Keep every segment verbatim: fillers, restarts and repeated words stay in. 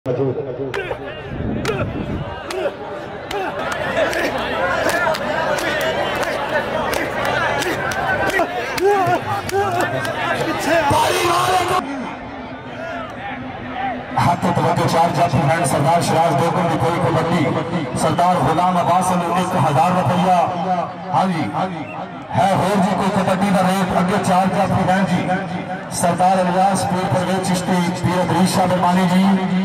मौजूद हाथ तवज्जो चार जाफी हैंड सरदार शराज दोगुन की कोई कबड्डी सरदार गुलाम अब्बास एक हजार रुपया। हाँ जी है होर जी कोई कबड्डी का रेट अगे चार जाफी हैंड जी सरदार इलियास पीर परवेज चिश्ती पीर अदरीस शाह मेहरबानी जी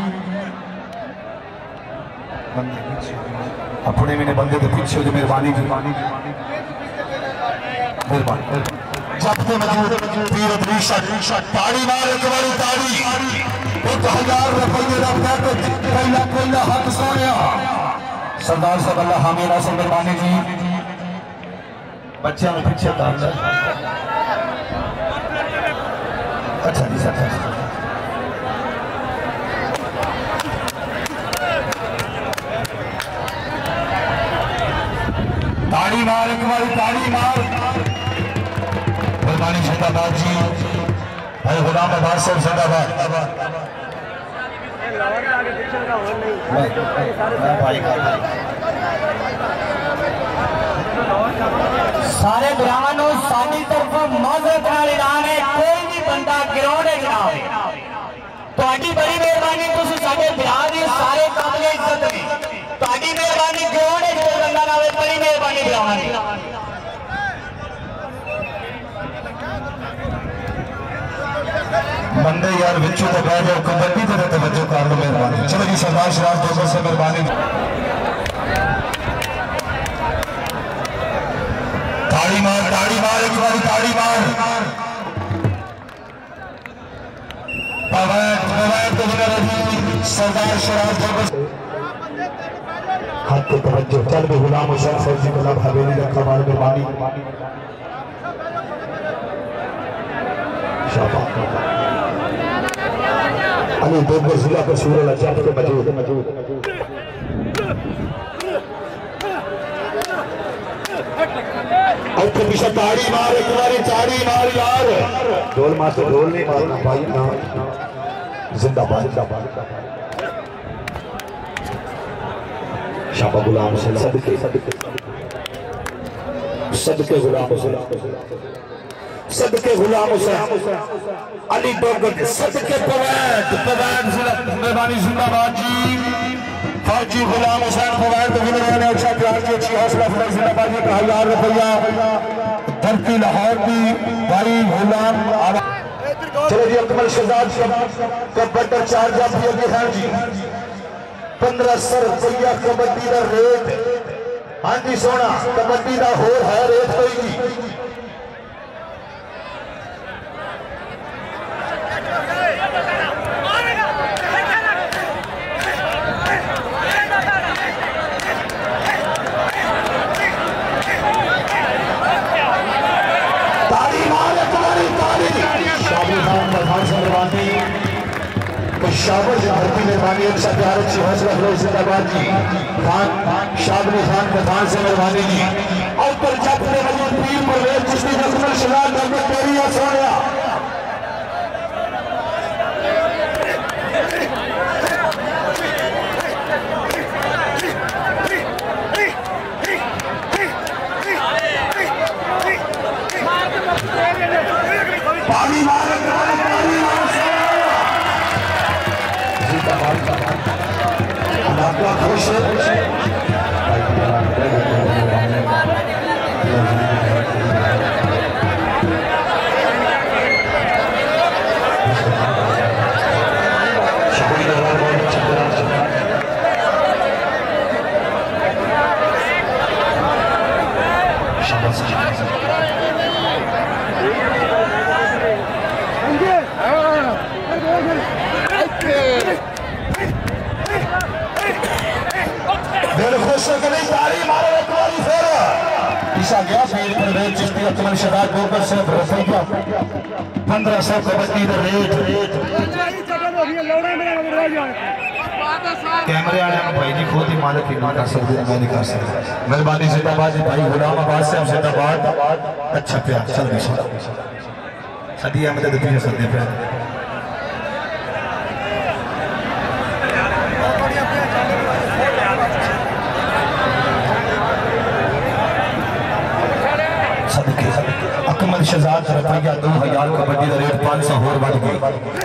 अपने मैंने बंदे के पीछे जो मेहरबानी जी मेहरबानी जब तो मौजूद पीर अदरीस शाह ताड़ी मार एक बारी ताड़ी एक हजार रुपये का पहला पहला हक सोने सरदार साहब अल्लाह हामिला से मेहरबानी जी बच्चों में पीछे ताड़ अच्छा जी सर ताड़ी मार एक बारी ताड़ी मार मेहरबानी जिंदाबाद जी भाई गुलाम अब्बास साहब जिंदाबाद। सारे भरावां साडी तरफों माजरत नाल ऐलान है कोई भी बंदा ग्राउंड च ना आवे तुहाडी बड़ी मेहरबानी तुसीं साडे भरा दी सारे काबिल इज्जत ने तुहाडी मेहरबानी ग्राउंड च कोई बंदा ना आवे बड़ी मेहरबानी भरावां दी बंदे यार विचू तो बह जाओ कबड्डी तो तवज्जो कर लो मेहरबानी। चलो जी सरदार शराज दोगुन से मेहरबानी ताड़ी मार ताड़ी मार एक बारी ताड़ी मार पवैत पवैत तो बना रही सरदार शराज दोगुन हाथ पे तवज्जो चल भी गुलाम हुसैन फौजी गुलाम हवेली रखा बार मेहरबानी शाबाश अली दोगुन जिला के सूरल अजब के मौजूद मौजूद और पीछे ताड़ी मार एक बारी ताड़ी मार यार ढोल मास्टर ढोल नहीं मारना भाई ना जिंदाबाद जिंदाबाद शाबा गुलाम हुसैन सदके सदके सदके गुलाम हुसैन सदके गुलाम हुसैन अली दोगुन सदके पवैत पवैत मेहरबानी जिंदाबाद जी फौजी गुलाम हुसैन पवैत विनर ने अच्छा प्यार की अच्छी हौसला अफजाई जिंदाबाद जी का हजार रुपया धरती लाहौर की भाई गुलाम चलो जी अकमल शहजाद कबड्डी चार जाफी अगे हैं जी पंद्रह सौ रुपया कबड्डी का रेट। हाँ जी सोना कबड्डी का होर है रेट कोई जी शाबाश धरती मेहरबानी अच्छा प्यार अच्छी हौसला अफजाई जिंदाबाद जी खान शाबली खान प्रधान से मेहरबानी जी और पर जाते मौजूद पीर परवेज चिश्ती अकमल शहजाद दोगुन तेरी और सोनिया पानी मार खुश पंद्रह सौ कबड्डी का रेट कैमरे वाले भाई जी खुद ही मालिक नहीं कर सकते मैं नहीं कर सकता मेहरबानी जिंदाबाद भाई गुलाम अब्बास साहब जिंदाबाद अच्छा प्यार चल सदी अहमद दी सदी प्यार हजार रुपया दो हजार कबड्डी का रेट पांच सौ होर बढ़ गई।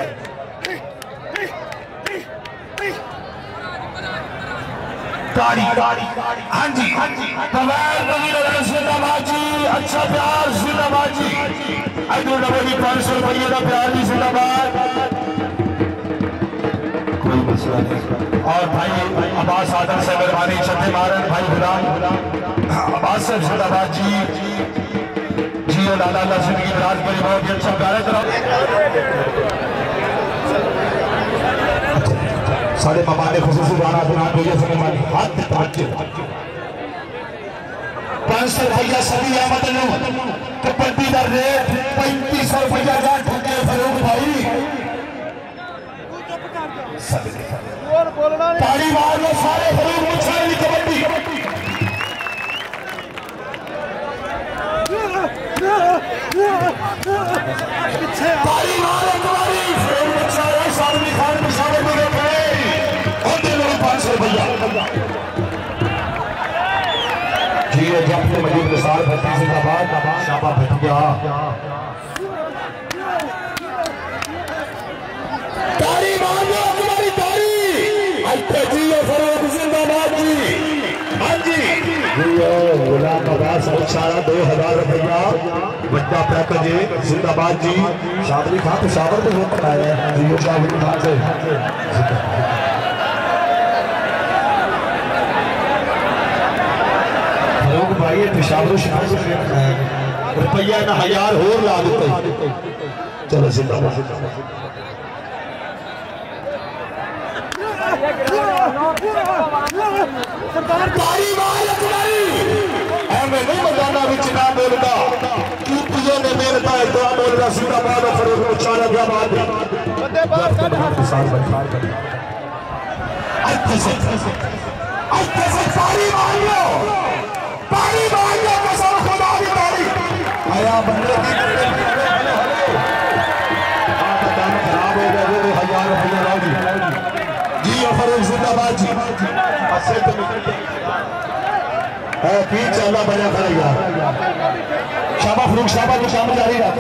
गाड़ी हाँ जी जिंदाबाद जी, अच्छा प्यार जिंदाबाद जी, अदू नबी पांच सौ रुपये का प्यार जी जिंदाबाद, कोई मसला नहीं। और भाई अब्बास आदम से मेहरबानी छठे मारन भाई गुलाम अब्बास साहब जिंदाबाद जी जी, और लाला अल्लाह जिंदगी दराज करी, बहुत ही अच्छा प्यार करो। साढ़े मामा ने खुशूसी गाना बना दिया हाथ पांच सौ रुपया सभी आमद कबड्डी का रेट पैंतीस सौ रुपया का ठुके फरूक भाई ताड़ी मार लो सारे फरूक मुछाई कबड्डी ताड़ी मार एक बारी फरूक मुछाई सालमी खान मुशावर में गए पांच सौ रुपया जी। जब से मजीद मिसाल भट्टी जिंदाबाद शाबा भटिया तारी मान लो हमारी तारी अच्छा जी फरूक जिंदाबाद जी हाँ जी गुलाम अब्बास सारा दो हजार रुपया बड़ा पैकेज जिंदाबाद जी। शाबरी खान पेशावर में होकर आया है शाबरी खान से भाई पेशावर रुपया ना हजार होर ला देते। चलो जिंदाबाद नहीं मजाना भी ना बोलता यूपीए ने मेरता है तो बोल रहा जिंदाबाद फरूक चारा क्या बात है अच्छे से अच्छे से सारी मान लो पानी मान लो कसम खुदा की तारी आया बंदे की काम खराब हो गया दो हजार रुपया लाओगी जी फरूक जिंदाबाद जी अस्से तो है पीछे चलना बड़ा करेगा शाबा फरूक शाबा को शाम जारी रख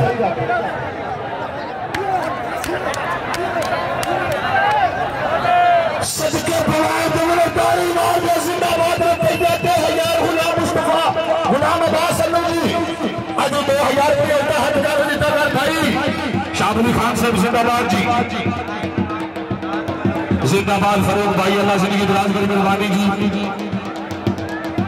सदके पवाए तुमने तारी मार दो जिंदाबाद रुपया दो हजार गुलाम मुस्तफा गुलाम अब्बास अल्लू जी आज दो हजार रुपया होता है हजार देता कर भाई शाबली खान साहब जिंदाबाद जी जिंदाबाद फरूक भाई अल्लाह जिंदगी दराज करे मेहरबानी जी।